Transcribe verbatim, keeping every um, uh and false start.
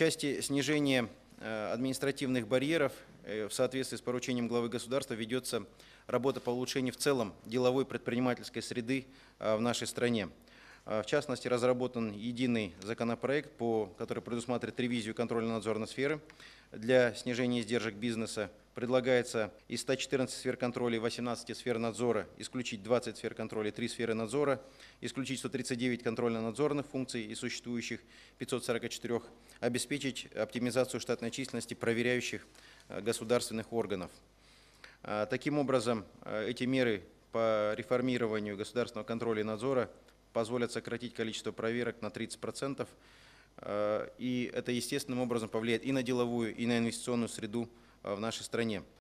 части снижения административных барьеров в соответствии с поручением главы государства ведется работа по улучшению в целом деловой предпринимательской среды в нашей стране. В частности, разработан единый законопроект, по, который предусматривает ревизию контрольно-надзорной сферы для снижения издержек бизнеса. Предлагается из ста четырнадцати сфер контроля и восемнадцати сфер надзора исключить двадцать сфер контроля и три сферы надзора, исключить сто тридцать девять контрольно-надзорных функций из существующих пятисот сорока четырёх, обеспечить оптимизацию штатной численности проверяющих государственных органов. Таким образом, эти меры по реформированию государственного контроля и надзора позволят сократить количество проверок на тридцать процентов, и это естественным образом повлияет и на деловую, и на инвестиционную среду в нашей стране.